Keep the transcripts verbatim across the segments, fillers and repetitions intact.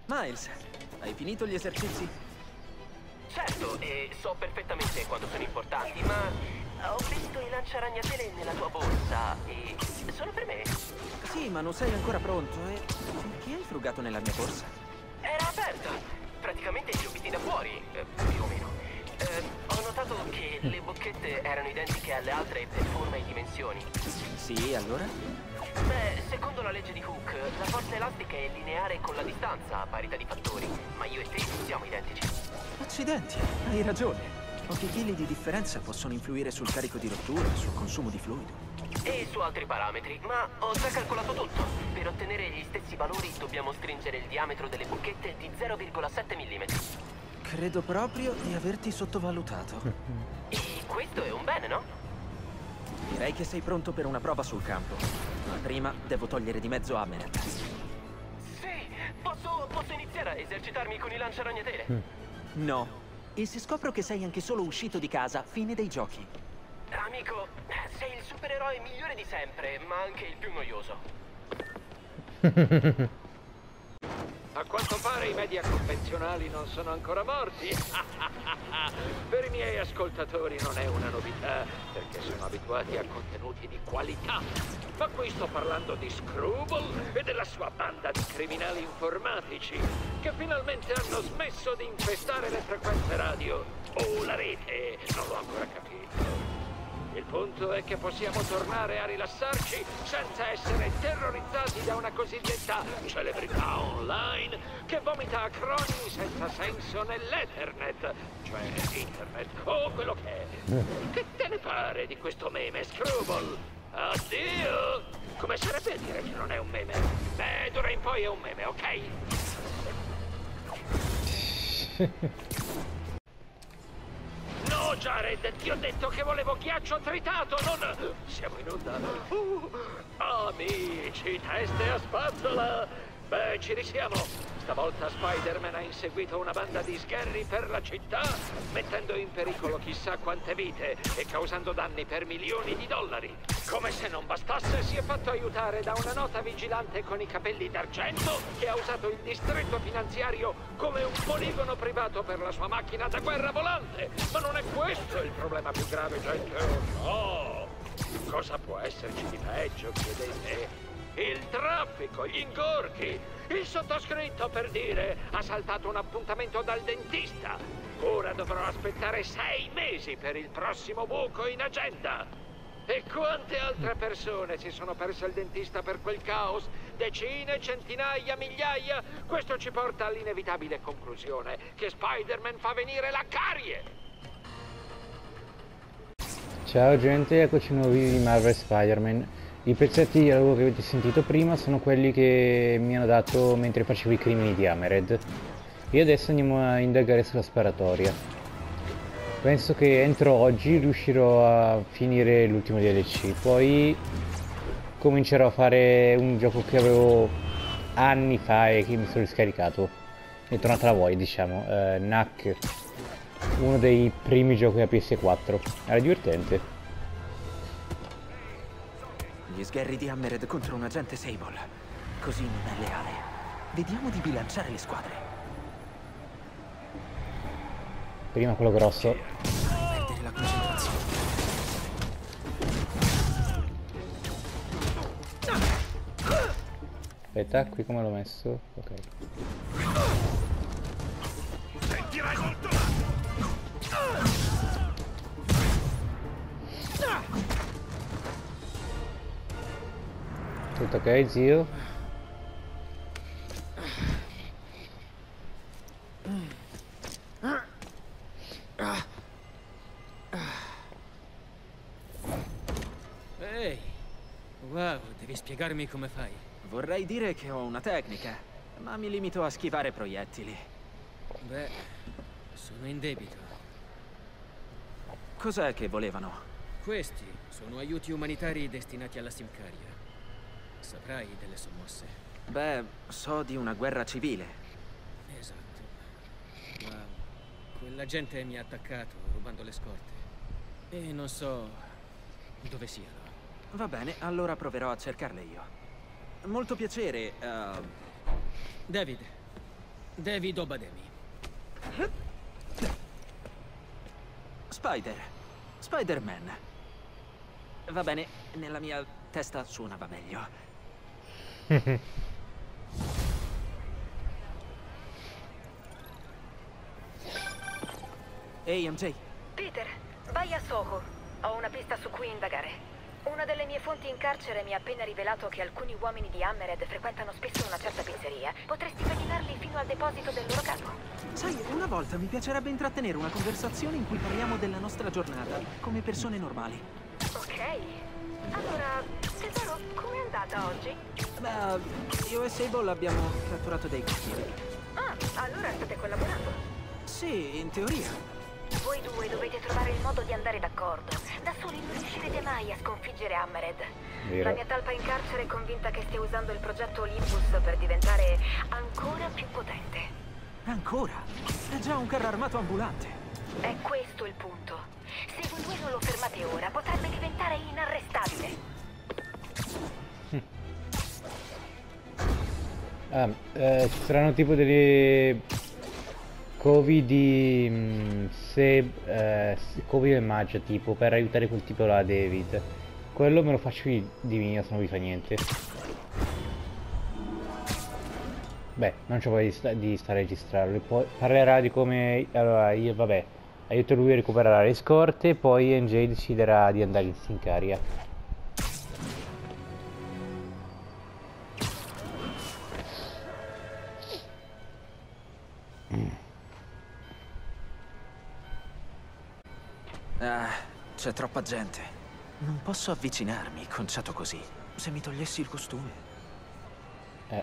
Miles, hai finito gli esercizi? Certo, e so perfettamente quando sono importanti, ma ho visto i lanciaragnatele nella tua borsa e sono per me. Sì, ma non sei ancora pronto e... Perché hai frugato nella mia borsa? Era aperta, praticamente li ho visti da fuori, eh, più o meno. Eh, ho notato che le bocchette erano identiche alle altre per forma e dimensioni. Sì, allora? Beh, secondo la legge di Hooke, la forza elastica è lineare con la distanza a parità di fattori, ma io e te non siamo identici. Accidenti, hai ragione. Pochi chili di differenza possono influire sul carico di rottura, sul consumo di fluido. E su altri parametri, ma ho già calcolato tutto. Per ottenere gli stessi valori dobbiamo stringere il diametro delle bocchette di zero virgola sette millimetri. Credo proprio di averti sottovalutato. E questo è un bene, no? Direi che sei pronto per una prova sul campo. Ma prima devo togliere di mezzo Hammered. Sì, posso, posso iniziare a esercitarmi con i lanciaragnatele? No. E se scopro che sei anche solo uscito di casa, fine dei giochi. Amico, sei il supereroe migliore di sempre, ma anche il più noioso. A quanto pare i media convenzionali non sono ancora morti. Per i miei ascoltatori non è una novità, perché sono abituati a contenuti di qualità. Ma qui sto parlando di Screwball e della sua banda di criminali informatici, che finalmente hanno smesso di infestare le frequenze radio o la rete, non l'ho ancora capito. Il punto è che possiamo tornare a rilassarci senza essere terrorizzati da una cosiddetta celebrità online che vomita acronimi senza senso nell'Ethernet, cioè internet, o quello che è. Che te ne pare di questo meme, Screwball? Addio! Come sarebbe a dire che non è un meme? Beh, d'ora in poi è un meme, ok? No, Jared, ti ho detto che volevo ghiaccio tritato, non... Siamo in onda. Uh, amici, teste a spazzola. Beh, ci risiamo. Stavolta Spider-Man ha inseguito una banda di sgherri per la città, mettendo in pericolo chissà quante vite e causando danni per milioni di dollari. Come se non bastasse, si è fatto aiutare da una nota vigilante con i capelli d'argento che ha usato il distretto finanziario come un poligono privato per la sua macchina da guerra volante. Ma non è questo il problema più grave, gente. Oh, no! Cosa può esserci di peggio, chiedete? Il traffico, gli ingorghi. Il sottoscritto, per dire, ha saltato un appuntamento dal dentista. Ora dovrò aspettare sei mesi per il prossimo buco in agenda. E quante altre persone si sono perse il dentista per quel caos? Decine, centinaia, migliaia? Questo ci porta all'inevitabile conclusione che Spider-Man fa venire la carie. Ciao gente, eccoci nuovi di Marvel Spider-Man. I pezzetti di lavoro che avete sentito prima sono quelli che mi hanno dato mentre facevo i crimini di Hammered. E adesso andiamo a indagare sulla sparatoria. Penso che entro oggi riuscirò a finire l'ultimo D L C, poi comincerò a fare un gioco che avevo anni fa e che mi sono riscaricato. È tornata la voglia, diciamo, uh, Knack, uno dei primi giochi da P S quattro, era divertente. Gli sgherri di Hammered contro un agente Sable. Così non è leale. Vediamo di bilanciare le squadre. Prima quello grosso. Perdere la concentrazione. Aspetta, qui come l'ho messo? Ok. Sentirai molto! Tutto ok, zio? Ehi, wow, devi spiegarmi come fai. Vorrei dire che ho una tecnica, ma mi limito a schivare proiettili. Beh, sono in debito. Cos'è che volevano? Questi sono aiuti umanitari destinati alla Simcaria. Saprai delle sommosse? Beh, so di una guerra civile. Esatto. Ma quella gente mi ha attaccato rubando le scorte. E non so dove siano. Va bene, allora proverò a cercarle io. Molto piacere, uh... David, David Obademi. Spider. Spider-Man. Va bene, nella mia testa suonava meglio. Ehi, M J. Peter, vai a Soho. Ho una pista su cui indagare. Una delle mie fonti in carcere mi ha appena rivelato che alcuni uomini di Hammerhead frequentano spesso una certa pizzeria. Potresti pedinarli fino al deposito del loro capo. Sai, una volta mi piacerebbe intrattenere una conversazione in cui parliamo della nostra giornata, come persone normali. Ok. Allora, tesoro, com'è andata oggi? Beh, io e Sable abbiamo catturato dei cattivi. Ah, allora state collaborando. Sì, in teoria. Voi due dovete trovare il modo di andare d'accordo. Da soli non riuscirete mai a sconfiggere Hammerhead. Vero. La mia talpa in carcere è convinta che stia usando il progetto Olympus per diventare ancora più potente. Ancora? È già un carro armato ambulante. È questo il punto. Se voi due non lo fermate ora, potrebbe diventare inarrestabile. Ah, eh, ci saranno tipo delle covi di mh, se eh, covi del magia tipo per aiutare quel tipo là, David. Quello me lo faccio di mia, se non vi fa niente. Beh, non c'ho voglia di, sta di stare a registrarlo. Poi parlerà di come... Allora, io vabbè, aiuto lui a recuperare le scorte, poi M J deciderà di andare in Sincaria. Ah, c'è troppa gente. Non posso avvicinarmi, conciato così. Se mi togliessi il costume. Eh.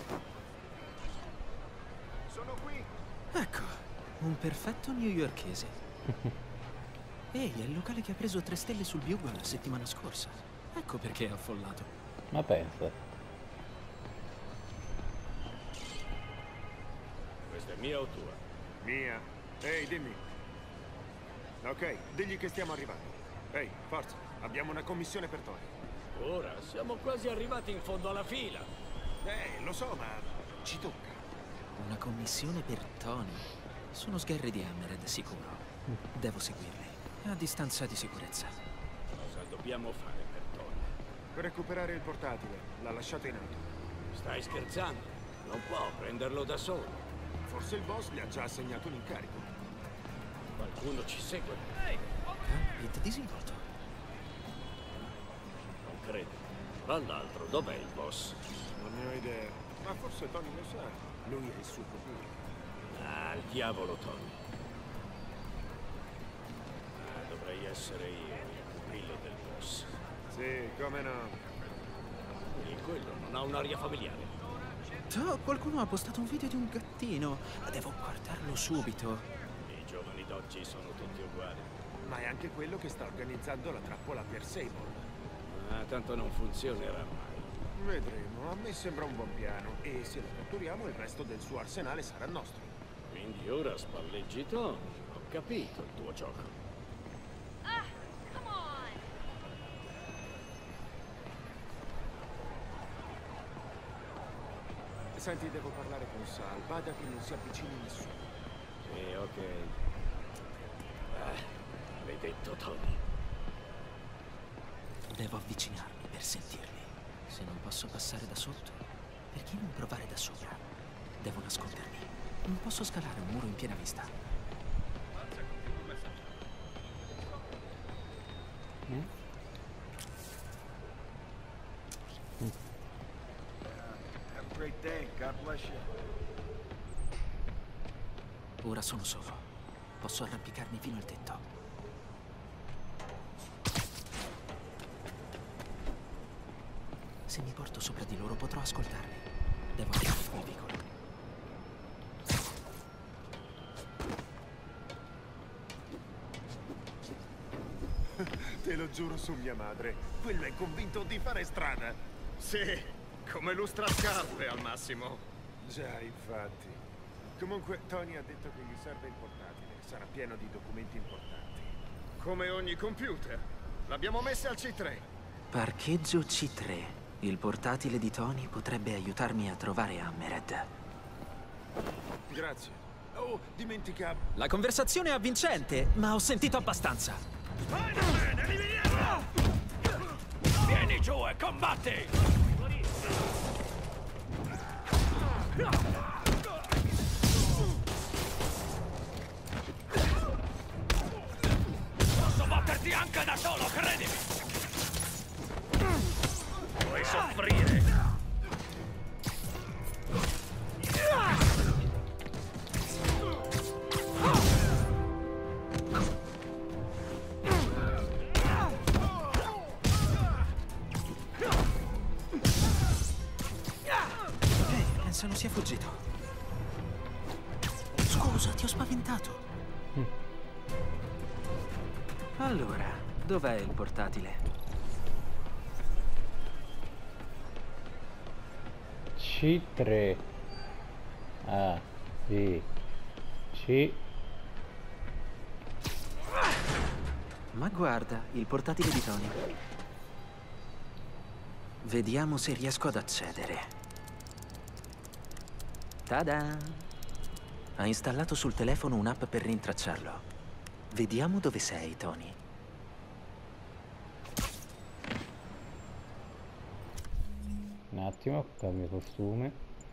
Sono qui. Ecco, un perfetto newyorkese. Ehi, è il locale che ha preso tre stelle sul Bugle la settimana scorsa. Ecco perché è affollato. Ma pensa. Questa è mia o tua? Mia. Ehi, dimmi. Ok, digli che stiamo arrivando. Ehi, forza, abbiamo una commissione per Tony. Ora siamo quasi arrivati in fondo alla fila. Eh, lo so, ma ci tocca. Una commissione per Tony. Sono sgherri di Hammerhead, sicuro. Devo seguirli. A distanza di sicurezza. Cosa dobbiamo fare per Tony? Recuperare il portatile. L'ha lasciato in auto. Stai scherzando? Non può prenderlo da solo. Forse il boss gli ha già assegnato un incarico. Qualcuno ci segue. Pete disinvolto. Non credo. Tra l'altro, dov'è il boss? Non ne ho idea. Ma forse Tony lo sa. Lui è il suo pupillo. Ah, il diavolo Tony. Ah, dovrei essere io, il pupillo del boss. Sì, come no. E quello non ha un'aria familiare. Oh, qualcuno ha postato un video di un gattino. Devo guardarlo subito. I giovani d'oggi sono tutti uguali. Ma è anche quello che sta organizzando la trappola per Sable. Ah, tanto non funzionerà mai. Vedremo, a me sembra un buon piano. E se lo catturiamo il resto del suo arsenale sarà nostro. Quindi ora spalleggi Tony. Ho capito il tuo gioco. Senti, devo parlare con Sal. Bada che non si avvicini nessuno. Sì, ok. Ah, maledetto Tony. Devo avvicinarmi per sentirli. Se non posso passare da sotto, perché non provare da sopra? Devo nascondermi. Non posso scalare un muro in piena vista. Mm? Have a great day. God bless you. Ora sono solo. Posso arrampicarmi fino al tetto. Se mi porto sopra di loro potrò ascoltarli. Devo andare quel vicolo. Te lo giuro su mia madre. Quello è convinto di fare strada. Sì, come lustrascarpe al massimo. Già, infatti. Comunque, Tony ha detto che gli serve il portatile. Sarà pieno di documenti importanti. Come ogni computer. L'abbiamo messa al C tre. Parcheggio C tre. Il portatile di Tony potrebbe aiutarmi a trovare Hammerhead. Grazie. Oh, dimentica... La conversazione è avvincente, ma ho sentito abbastanza. Spider-Man, eliminiamolo! Vieni giù e combatti! Posso batterti anche da solo, credimi! Puoi soffrire! Penso non sia fuggito. Scusa, ti ho spaventato. Mm. Allora, dov'è il portatile? C tre. A, B, C. Ma guarda, il portatile di Tony. Vediamo se riesco ad accedere. Tada! Ha installato sul telefono un'app per rintracciarlo. Vediamo dove sei, Tony. Un attimo, cambio costume.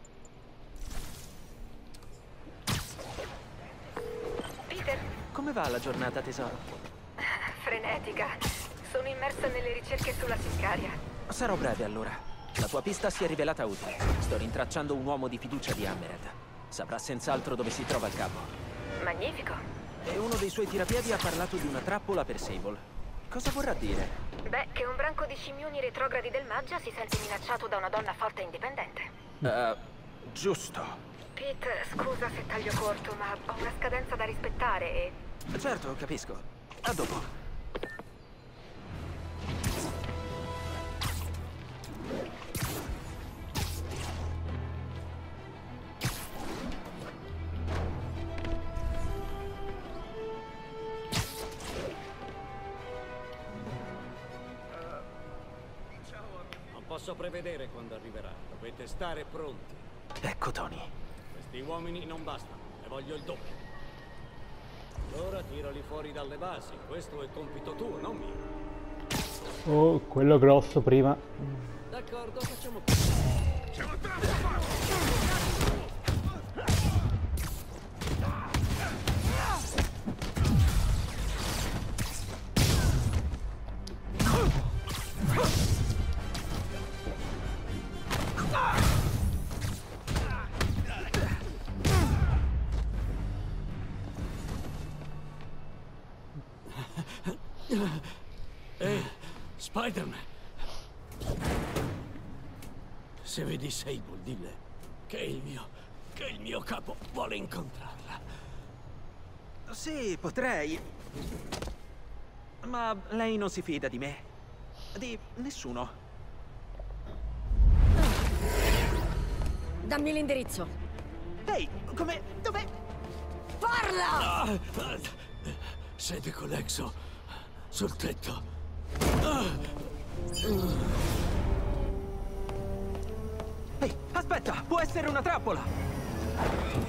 Peter, Come va la giornata, tesoro? frenetica. Sono immersa nelle ricerche sulla Siccaria. Sarò breve allora. La tua pista si è rivelata utile. Sto rintracciando un uomo di fiducia di Hammerhead. Saprà senz'altro dove si trova il capo. Magnifico. E uno dei suoi tirapiedi ha parlato di una trappola per Sable. Cosa vorrà dire? Beh, che un branco di scimmioni retrogradi del Maggia si sente minacciato da una donna forte e indipendente. Uh, giusto. Pete, scusa se taglio corto, ma ho una scadenza da rispettare e... Certo, capisco. A dopo. Posso prevedere quando arriverà. Dovete stare pronti. Ecco Tony. Questi uomini non bastano. Ne voglio il doppio. Ora tirali fuori dalle basi. Questo è compito tuo, non mio. Oh, quello grosso prima. D'accordo, facciamo così. Siamo troppo Ehi, Spider-Man! Se vedi Sable, dille che il mio... che il mio capo vuole incontrarla. Sì, potrei. Ma lei non si fida di me. Di nessuno. Dammi l'indirizzo. Ehi, come... dove... Parla! Ah, ah, sede Colexo. Sul tetto. Ehi, aspetta! Può essere una trappola!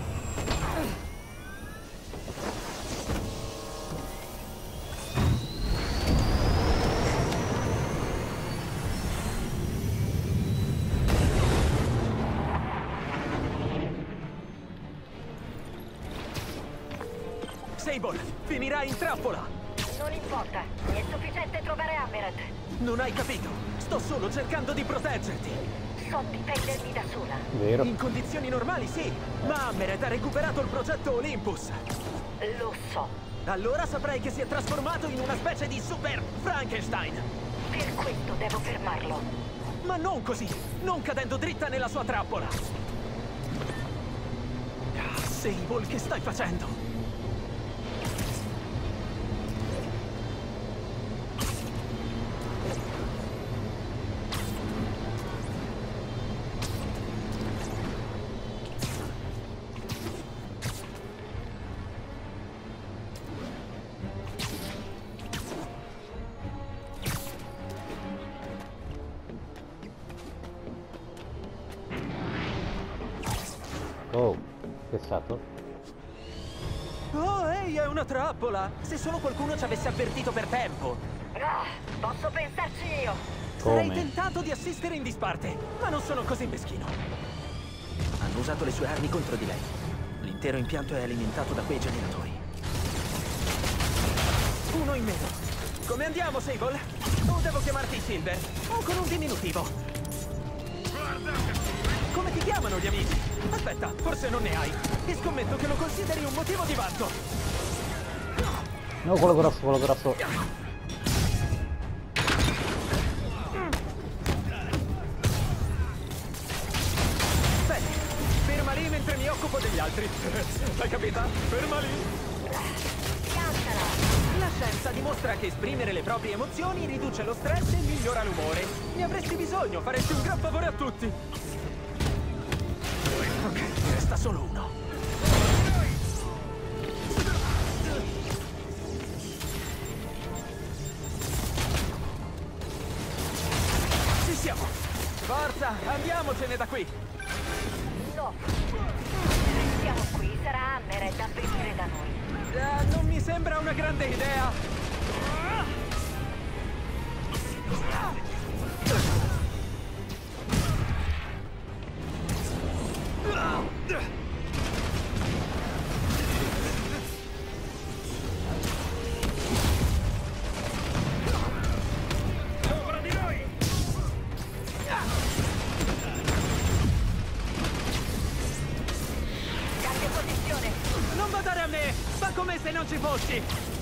Sable, finirà in trappola! Non importa, mi è sufficiente trovare Hammerhead. Non hai capito? Sto solo cercando di proteggerti! So difendermi da sola. Vero? In condizioni normali sì, ma Hammerhead ha recuperato il progetto Olympus! Lo so. Allora saprei che si è trasformato in una specie di super Frankenstein! Per questo devo fermarlo. Ma non così! Non cadendo dritta nella sua trappola! Ah, Sable, che stai facendo? Oh, che passato? Oh, ehi, è una trappola! Se solo qualcuno ci avesse avvertito per tempo! Ah, posso pensarci io! Sarei Come? tentato di assistere in disparte, ma non sono così meschino. Hanno usato le sue armi contro di lei. L'intero impianto è alimentato da quei generatori. Uno in meno. Come andiamo, Sable? O devo chiamarti Silver? O con un diminutivo? Come ti chiamano gli amici? Aspetta, forse non ne hai. E scommetto che lo consideri un motivo di vanto. No, quello grosso, quello grosso. Bene, ferma lì mentre mi occupo degli altri. L'hai capita? Ferma lì. Cantala! La scienza dimostra che esprimere le proprie emozioni riduce lo stress e migliora l'umore. Ne avresti bisogno, faresti un gran favore a tutti. Ok, ne resta solo uno. Ci siamo! Forza, andiamocene da qui! No! Se restiamo qui, sarà Hammered a venire da noi. Eh, non mi sembra una grande idea! Sopra di noi! Cambia posizione! Non badare a me! Fa come se non ci fossi!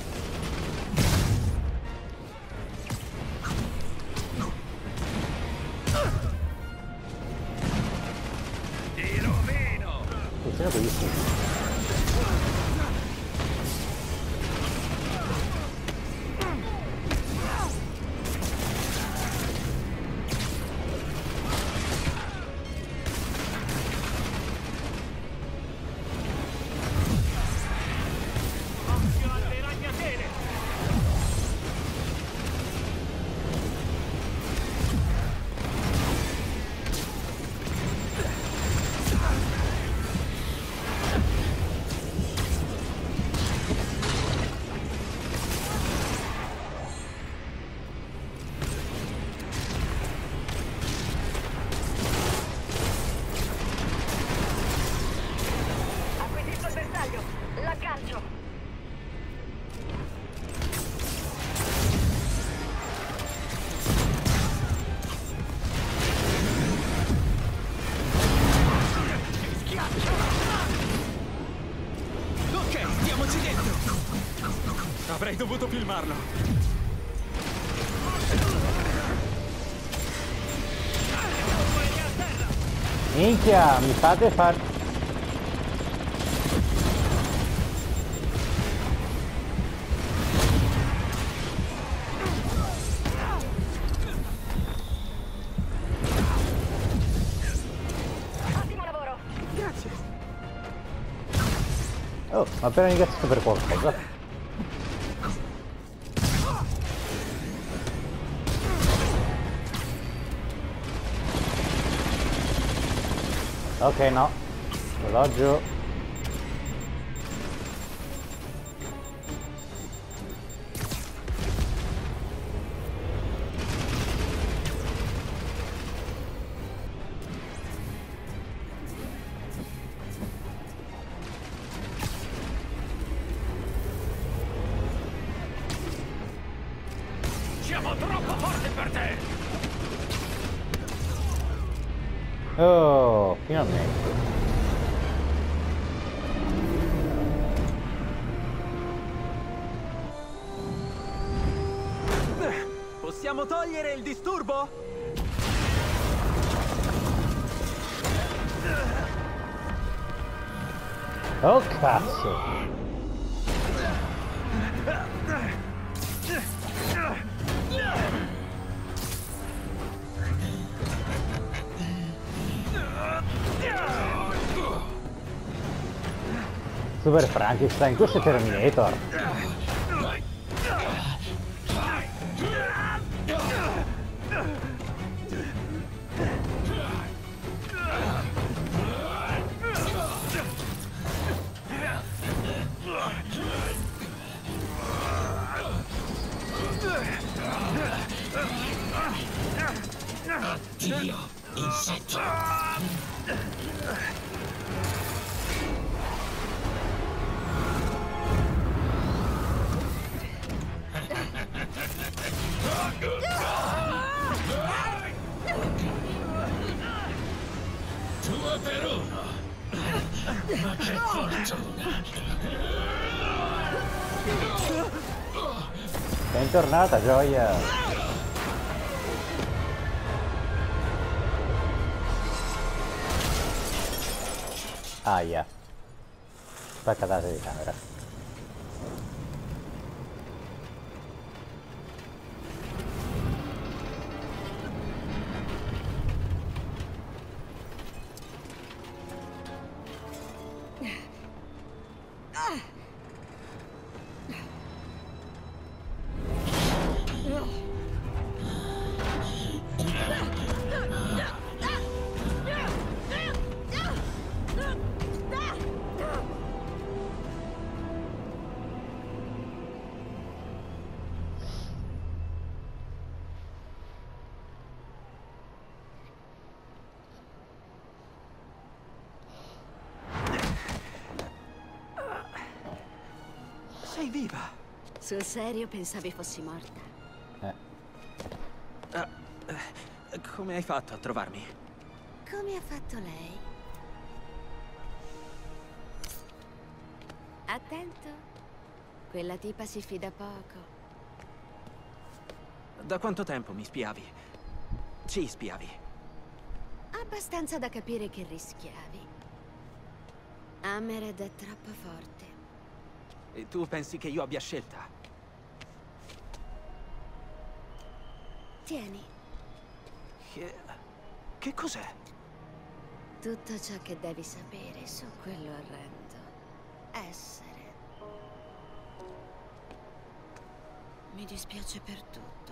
Ti rovino! Attenzione a questi. Occhio alle ragnatele! Acquisito il bersaglio! L'aggancio! Ok, stiamoci dentro! Avrei dovuto filmarlo! Minchia, mi fate far... Ottimo lavoro! Grazie! Oh, ma appena ringraziato per qualcosa. Ok, no. Orologio. Siamo troppo forti per te! Oh, finalmente. Possiamo togliere il disturbo? Oh, cazzo. Super Frankenstein, questo è Terminator. che fortuna! Bentornata, Gioia! Aia. Spaccatate di camera. Sei viva? Sul serio pensavi fossi morta? Eh. Uh, uh, come hai fatto a trovarmi? Come ha fatto lei? Attento. Quella tipa si fida poco. Da quanto tempo mi spiavi? Ci spiavi? Abbastanza da capire che rischiavi. Hammered è troppo forte. E tu pensi che io abbia scelta? Tieni. Che... che cos'è? Tutto ciò che devi sapere su quell'orrendo essere. Mi dispiace per tutto.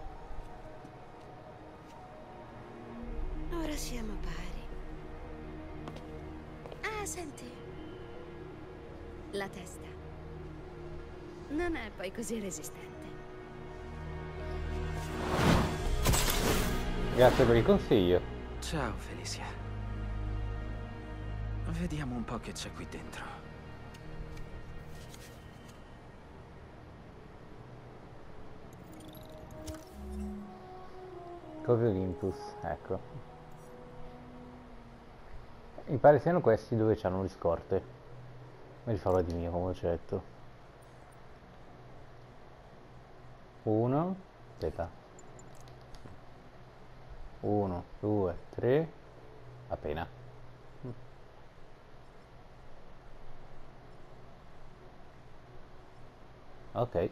Ora siamo pari. Ah, senti. La testa non è poi così resistente. Grazie per il consiglio. Ciao, Felicia. Vediamo un po' che c'è qui dentro. Cove Olympus, ecco. Mi pare siano questi dove c'hanno le scorte. Me li farò di mio, come ho detto. Uno, aspetta. Uno, due, tre, appena. Ok.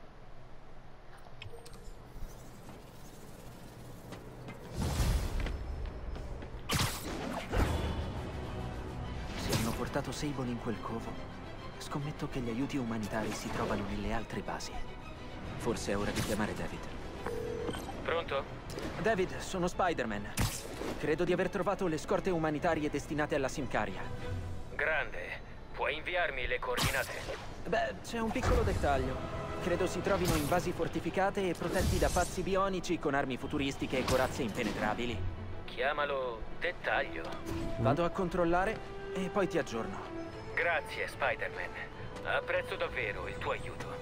Se hanno portato Sable in quel covo, scommetto che gli aiuti umanitari si trovano nelle altre basi. Forse è ora di chiamare David. Pronto? David, sono Spider-Man. Credo di aver trovato le scorte umanitarie destinate alla Simcaria. Grande. Puoi inviarmi le coordinate? Beh, c'è un piccolo dettaglio. Credo si trovino in basi fortificate e protetti da pazzi bionici con armi futuristiche e corazze impenetrabili. Chiamalo dettaglio. Vado a controllare e poi ti aggiorno. Grazie, Spider-Man. Apprezzo davvero il tuo aiuto.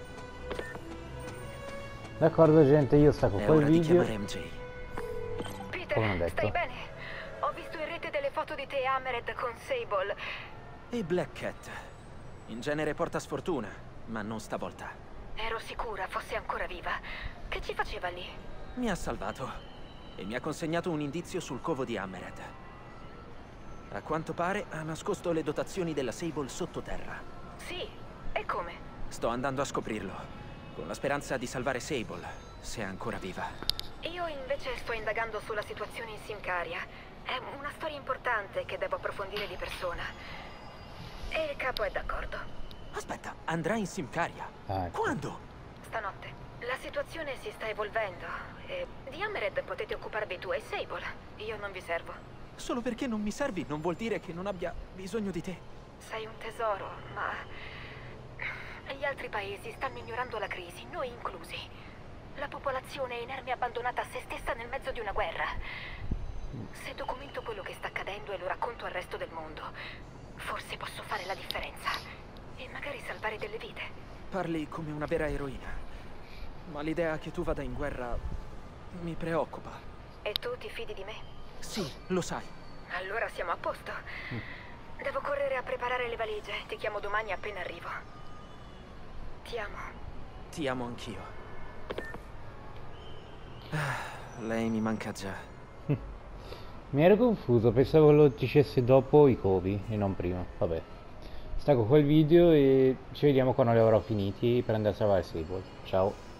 D'accordo, gente, io stacco È qua il ora di video. chiamare M J. Come ho Peter, detto. stai bene? Ho visto in rete delle foto di te Hammered con Sable. E Black Cat. In genere porta sfortuna, ma non stavolta. Ero sicura fosse ancora viva. Che ci faceva lì? Mi ha salvato e mi ha consegnato un indizio sul covo di Hammered. A quanto pare ha nascosto le dotazioni della Sable sottoterra. Sì, e come? Sto andando a scoprirlo, con la speranza di salvare Sable, se è ancora viva. Io invece sto indagando sulla situazione in Simcaria. È una storia importante che devo approfondire di persona. E il capo è d'accordo. Aspetta, andrà in Simcaria? Ah, ecco. Quando? Stanotte. La situazione si sta evolvendo e di Hammered potete occuparvi tu e Sable. Io non vi servo. Solo perché non mi servi non vuol dire che non abbia bisogno di te. Sei un tesoro, ma gli altri paesi stanno ignorando la crisi, noi inclusi. La popolazione è inerme e abbandonata a se stessa nel mezzo di una guerra. Se documento quello che sta accadendo e lo racconto al resto del mondo, forse posso fare la differenza e magari salvare delle vite. Parli come una vera eroina, ma l'idea che tu vada in guerra mi preoccupa. E tu ti fidi di me? Sì, lo sai. Allora siamo a posto. Devo correre a preparare le valigie. Ti chiamo domani appena arrivo. Ti amo. Ti amo anch'io. Ah, lei mi manca già. Mi ero confuso, pensavo lo dicesse dopo i covi e non prima. Vabbè. Stacco quel video e ci vediamo quando li avrò finiti per andare a salvare Sable. Ciao.